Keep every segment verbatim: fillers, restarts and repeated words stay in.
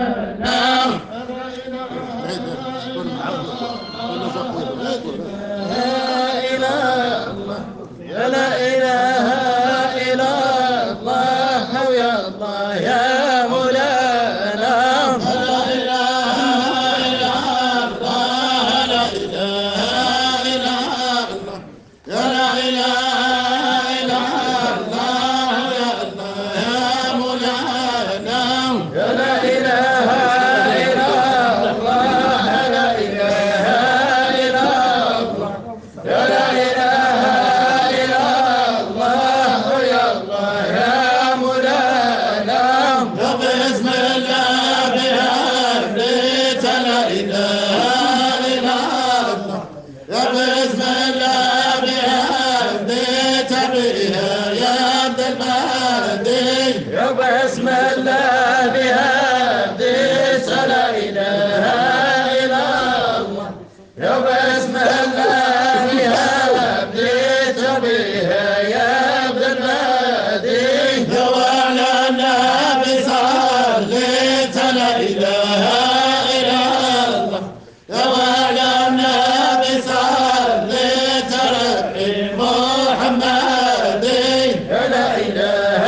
بسم الله بها بديت لا إله إلا الله يا بسم الله بها بديت بها يا ابن المهدي يا وعلى النبي صليت لا إله إلا الله يا وعلى النبي صليت ربي محمد لا إله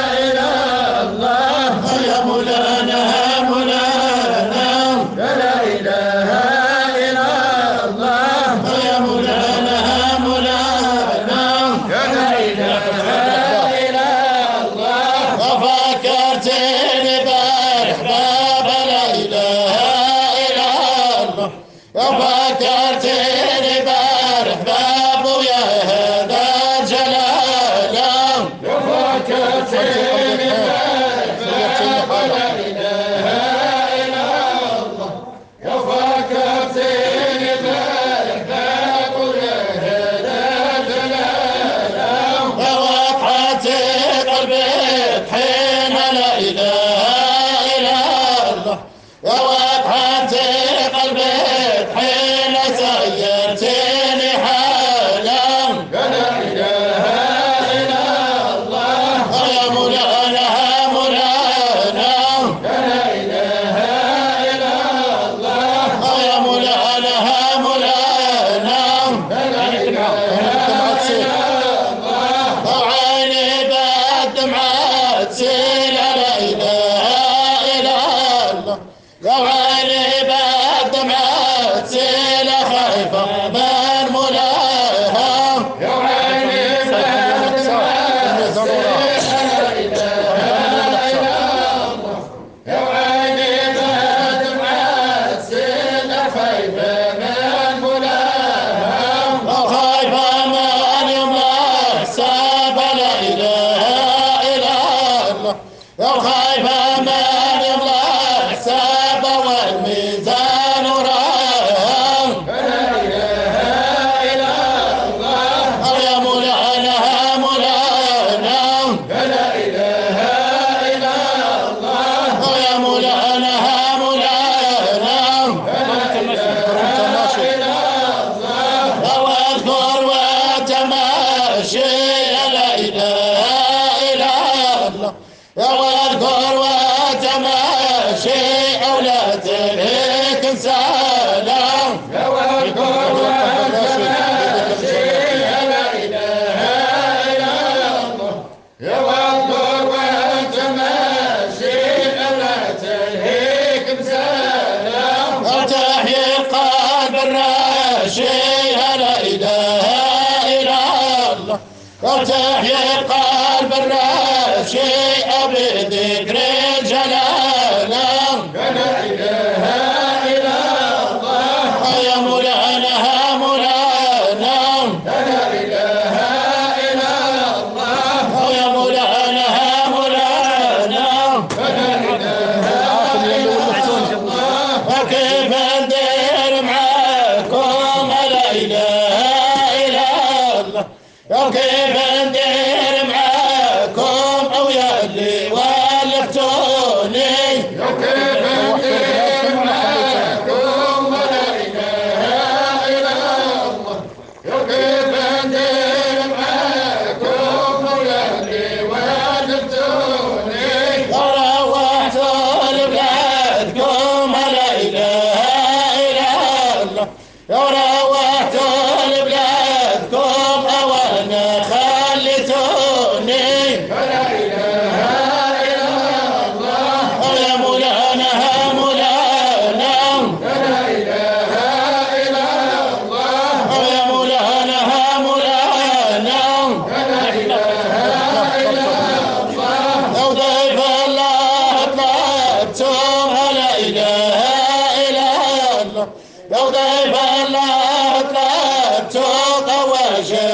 فكرتني بارح بابو يا هذا الجلال يا فكرتني بارح بابو لا إله إلا الله يا فكرتني بارح بابو يا هذا الجلال يا وقعت قلبي حين لا إله إلا الله يا وقعت قلبي حين سيرتني حالا لا إله إلا الله يا مولانا مولانا لا إله إلا الله يا مولانا مولانا لا إله إلا الله وعيني بالدمعات سيل لا إله إلا الله يا وعيني بالدمعات سيل خايفة من مولاها يا عيني بالدمعات سيل لا إله إلا الله يا عيني بالدمعات سيل خايفة من مولاها وخايفة من يوم حساب لا إله إلا الله يا خايفة من يوم حساب والميزان وراه لا إله إلا الله يا مولانا مولانا لا إله إلا الله يا مولانا مولانا لا إله إلا الله واذكر وتماشي لا إله إلا الله يا واذكر وتماشي أولا تلهيك سلام يا واذكر وتماشي لا إله إلا الله يا واذكر وتماشي أولا تلهيك سلام وتحيي القلب الراشي لا إله إلا الله وتحيي القلب الراشي أبي ذكر الجلال لا إله إلا الله يا مولانا مولانا لا إله إلا الله يا مولانا مولانا لا إله إلا الله وكيف ندير معاكم لا إله إلا الله وكيف ندير معاكم أو يا اللي ولفتوني وكيف ندير معاكم لا إله إلا الله وكيف ندير معاكم أو يا اللي ولفتوني وروحت البلاد روحتوا لبلادكم أوانا خليتوني فلا إله إلا الله يا مولانا يا مولانا فلا إله إلا الله يا مولانا يا مولانا فلا إله إلا الله لو ضيف الله طلبتم لا إله إلا الله لو ضيف الله طلبتم واجب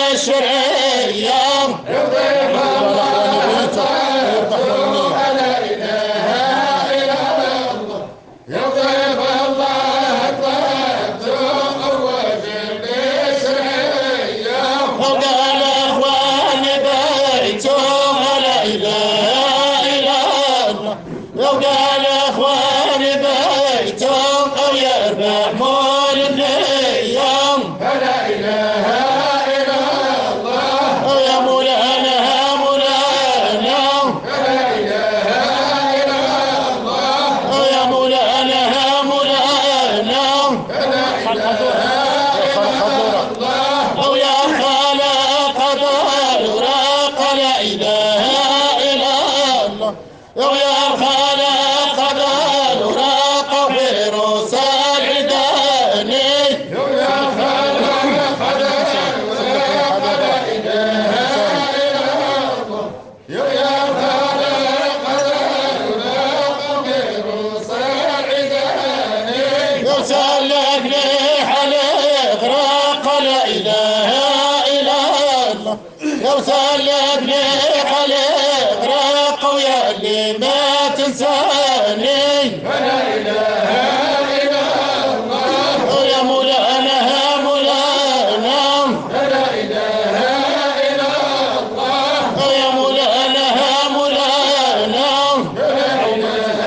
للشرعية يضيف الله طلبته لا إله إلا الله يضيف الله طلبته واجب للشرعية وقال اخواني بيتهم لا اله الا الله لو قال اخواني بيتهم او يربح مول النيام فلا إله إلا الله يا مولانا يا مولانا فلا إله إلا الله يا مولانا يا مولانا فلا إله إلا الله او يا خالق الوراق لا اله الا الله او يا خالق الوراق في روس العداني يا خالق قدر لا إله إلا الله يا خالق قدر لا قدر صاعداني يسلك لي حلق راق لا اله الا الله يسلك لي حلق راق ويا اللي ما تنساني فلا إله إلا الله يا مولانا يا مولانا فلا إله إلا الله يا مولانا يا مولانا فلا إله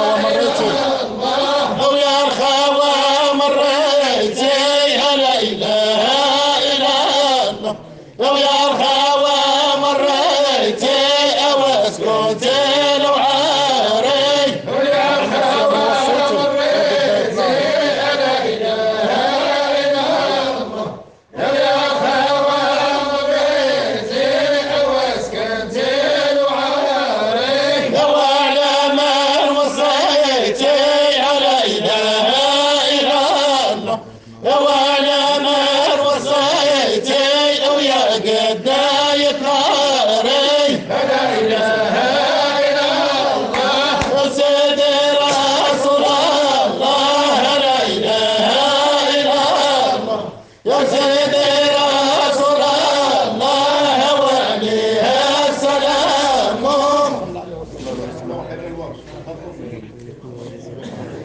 او يا الخوى مريتي لا اله الا الله او يا الخوى مريتي او اسكت لو عاري يا خالق مريت لا إله إلا الله يا خالق مريت واسكنت الوعاري لو على من وصيتي لا اله الا الله لو على من وصيتي ويا قداية ناري فلا إله إلا الله يا سيدي رسول الله لا اله الا الله يا سيدي رسول الله وعليه السلام